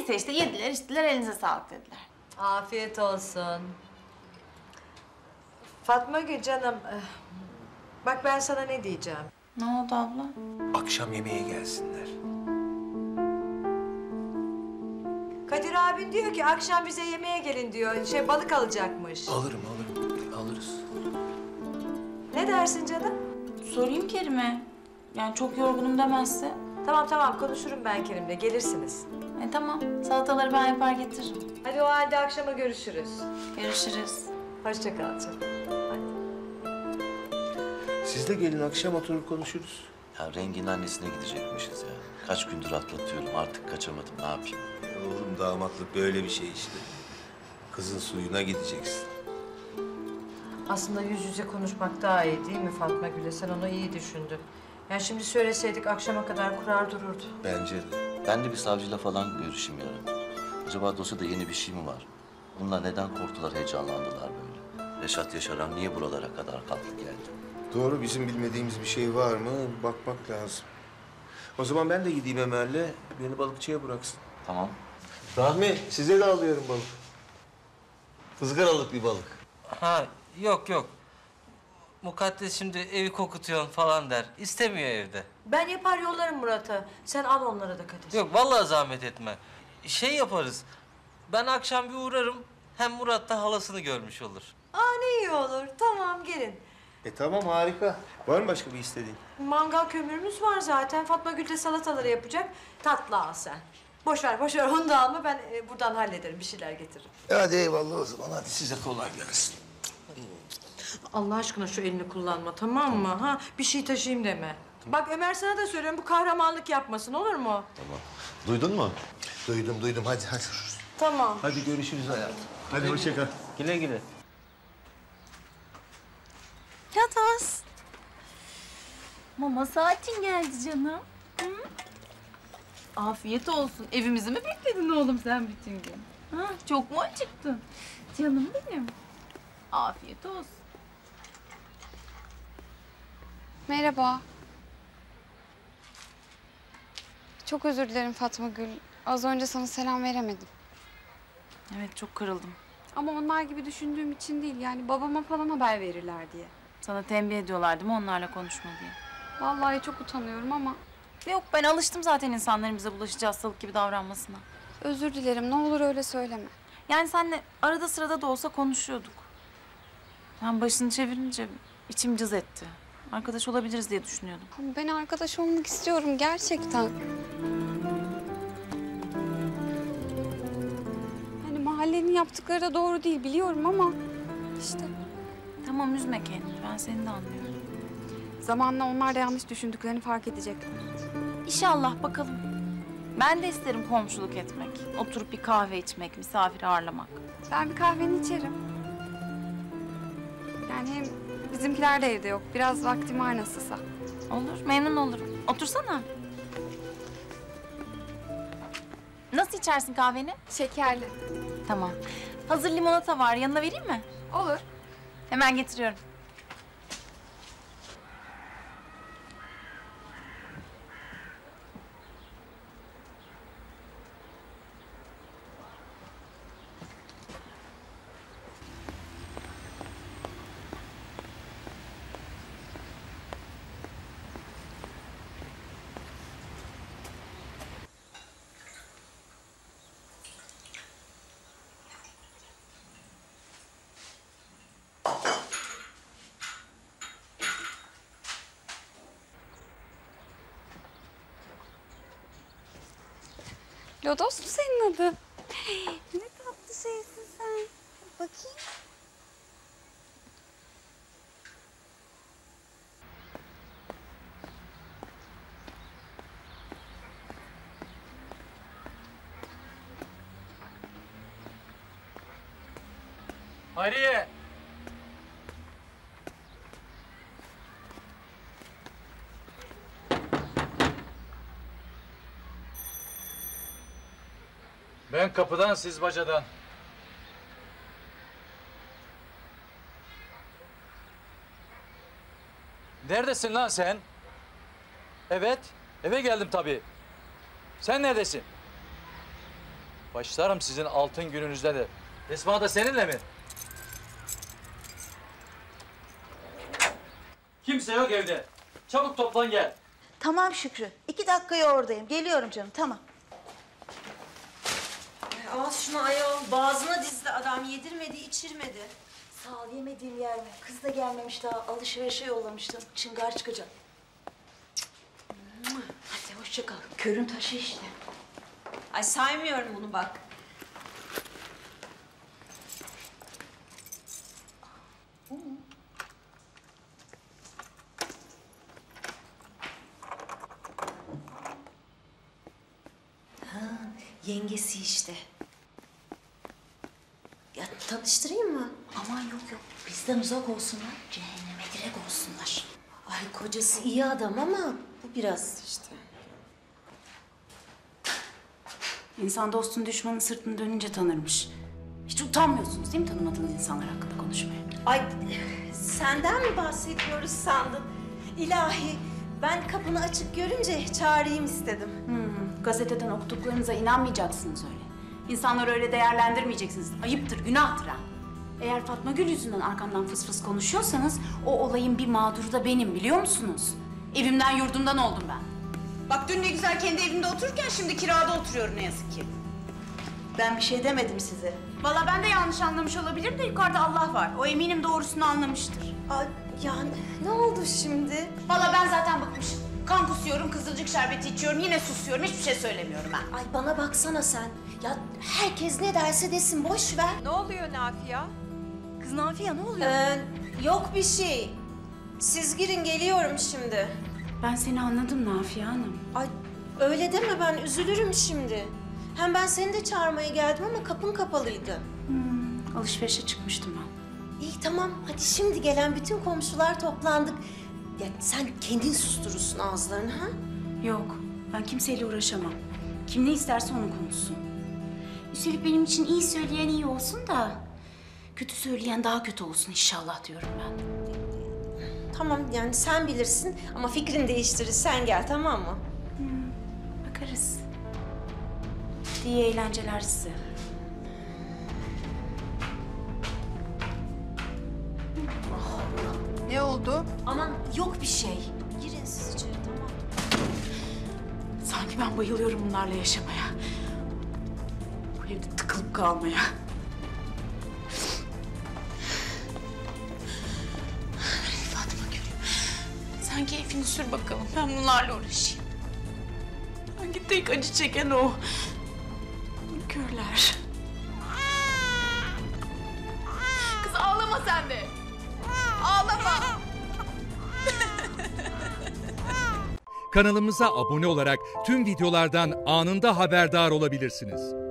Neyse işte yediler içtiler elinize sağlık dediler. Afiyet olsun. Fatma Gül canım, bak ben sana ne diyeceğim. Ne oldu abla? Akşam yemeğe gelsinler. Kadir abin diyor ki akşam bize yemeğe gelin diyor. Balık alacakmış. Alırım. Alırız. Ne dersin canım? Sorayım Kerim'e. Yani çok yorgunum demezse. Tamam konuşurum ben Kerim'le. Gelirsiniz. Tamam. Salataları ben yapar getiririm. Hadi o halde akşama görüşürüz. Görüşürüz. Hoşça kal canım. Hadi. Siz de gelin akşam oturup konuşuruz. Ya Rengi'nin annesine gidecekmişiz ya. Kaç gündür atlatıyorum artık kaçamadım ne yapayım? Oğlum damatlık böyle bir şey işte. Kızın suyuna gideceksin. Aslında yüz yüze konuşmak daha iyi değil mi Fatma Gül'e? Sen onu iyi düşündün. Yani şimdi söyleseydik akşama kadar kurar dururdu. Bence de. Ben de bir savcıyla falan görüşeyim yarın. Acaba dosyada yeni bir şey mi var? Bunlar neden korktular, heyecanlandılar böyle? Reşat Yaşaran niye buralara kadar kalktı geldi? Doğru, bizim bilmediğimiz bir şey var mı? Bakmak lazım. O zaman ben de gideyim Ömer'le. Beni balıkçıya bıraksın. Tamam. Rahmi, size de alıyorum balık. Izgaralık bir balık. Ha yok. Mukaddes şimdi evi kokutuyorsun falan der. İstemiyor evde. Ben yapar yollarım Murat'a. Sen al onlara da Kadir. Yok vallahi zahmet etme. Şey yaparız. Ben akşam bir uğrarım. Hem Murat da halasını görmüş olur. Ne iyi olur. Tamam gelin. Tamam, harika. Var mı başka bir istediğin? Mangal kömürümüz var zaten. Fatma Gül de salataları yapacak. Tatlı al sen. Boş ver onu da alma. Ben buradan hallederim. Bir şeyler getiririm. Hadi eyvallah o zaman. Hadi size kolay gelsin. Allah aşkına şu elini kullanma tamam mı? Ha, bir şey taşıyayım deme. Bak Ömer sana da söylüyorum bu kahramanlık yapmasın olur mu? Tamam. Duydun mu? Duydum. Hadi. Tamam. Hadi görüşürüz hayatım. Hadi hoşça kal. Güle güle. Yatas. Mama saatin geldi canım. Hı? Afiyet olsun. Evimizi mi bekledin oğlum sen bütün gün? Ha, çok mu acıktın? Canım benim. Afiyet olsun. Merhaba. Çok özür dilerim Fatma Gül. Az önce sana selam veremedim. Evet çok kırıldım. Ama onlar gibi düşündüğüm için değil. Yani babama falan haber verirler diye. Sana tembih ediyorlar değil mi onlarla konuşma diye? Vallahi çok utanıyorum ama Yok ben alıştım zaten insanların bize bulaşıcı hastalık gibi davranmasına. özür dilerim. Ne olur öyle söyleme. Yani seninle arada sırada da olsa konuşuyorduk. Ben başını çevirince içim cız etti. Arkadaş olabiliriz diye düşünüyordum. Ama ben arkadaş olmak istiyorum gerçekten. Yani mahallenin yaptıkları da doğru değil biliyorum ama işte Tamam üzme kendini ben seni de anlıyorum. zamanla onlar da yanlış düşündüklerini fark edecekler. İnşallah bakalım. Ben de isterim komşuluk etmek. Oturup bir kahve içmek, misafir ağırlamak. Ben bir kahveni içerim. Yani hem bizimkiler de evde yok. Biraz vaktim var nasılsa. Olur, memnun olurum. Otursana. Nasıl içersin kahveni? Şekerli. Tamam. Hazır limonata var. Yanına vereyim mi? Olur. Hemen getiriyorum. Lodos mu senin adı? Ne tatlı şeysin sen. Bakayım. Hayriye. Ben kapıdan, siz bacadan. Neredesin lan sen? Evet, eve geldim tabii. Sen neredesin? Başlarım sizin altın gününüzde de. Esma da seninle mi? Kimse yok evde. Çabuk toplan gel. Tamam Şükrü. 2 dakikaya oradayım. Geliyorum canım, tamam. Al şunu ayol. Boğazına dizdi adam. Yedirmedi, içirmedi. Sağ ol, yemediğim yer mi? Kız da gelmemiş daha. Alışverişe yollamıştım. Çıngar çıkacak. Hadi hoşça kal. Körün taşı işte. Ay saymıyorum bunu bak. Yengesi işte. Ya tanıştırayım mı? Aman yok yok. Bizden uzak olsunlar. Cehenneme direkt olsunlar. Ay kocası iyi adam ama bu biraz işte. İnsan dostun düşmanın sırtını dönünce tanırmış. Hiç utanmıyorsunuz değil mi tanımadığınız insanlar hakkında konuşmaya? Ay senden mi bahsediyoruz sandın? İlahi ben kapını açık görünce çağırayım istedim. Gazeteden okuduklarınıza inanmayacaksınız öyle. İnsanları öyle değerlendirmeyeceksiniz. Ayıptır, günahtır ha. Eğer Fatma Gül yüzünden arkamdan fıs fıs konuşuyorsanız o olayın bir mağduru da benim biliyor musunuz? Evimden yurdumdan oldum ben. Bak dün ne güzel kendi evimde otururken şimdi kirada oturuyorum ne yazık ki. Ben bir şey demedim size. Vallahi ben de yanlış anlamış olabilirim de yukarıda Allah var. O eminim doğrusunu anlamıştır. Ay ya ne oldu şimdi? Vallahi ben zaten bıkmışım. Kan kusuyorum, kızılcık şerbeti içiyorum, yine susuyorum, hiçbir şey söylemiyorum ben. Ay bana baksana sen. Ya herkes ne derse desin boş ver. Ne oluyor Nafiye? Kız Nafiye ne oluyor? Yok bir şey. Siz girin geliyorum şimdi. Ben seni anladım Nafiye Hanım. Ay öyle deme ben üzülürüm şimdi. Hem ben seni de çağırmaya geldim ama kapın kapalıydı. Alışverişe çıkmıştım ben. İyi tamam hadi şimdi gelen bütün komşular toplandık. Ya sen kendin susturursun ağızlarını ha? Yok, ben kimseyle uğraşamam. Kim ne isterse onu konuşsun. Üstelik benim için iyi söyleyen iyi olsun da... kötü söyleyen daha kötü olsun inşallah diyorum ben. Tamam yani sen bilirsin ama fikrini değiştirir sen gel tamam mı? Bakarız. İyi eğlenceler size. Ne oldu? Aman yok bir şey. Girin siz içeri tamam. Sanki ben bayılıyorum bunlarla yaşamaya. Bu evde tıkılıp kalmaya. Fatma Gül, sen keyfini sür bakalım. Ben bunlarla uğraşayım. Sanki tek acı çeken o. Körler. Kız ağlama sen de. Ağlama. Kanalımıza abone olarak tüm videolardan anında haberdar olabilirsiniz.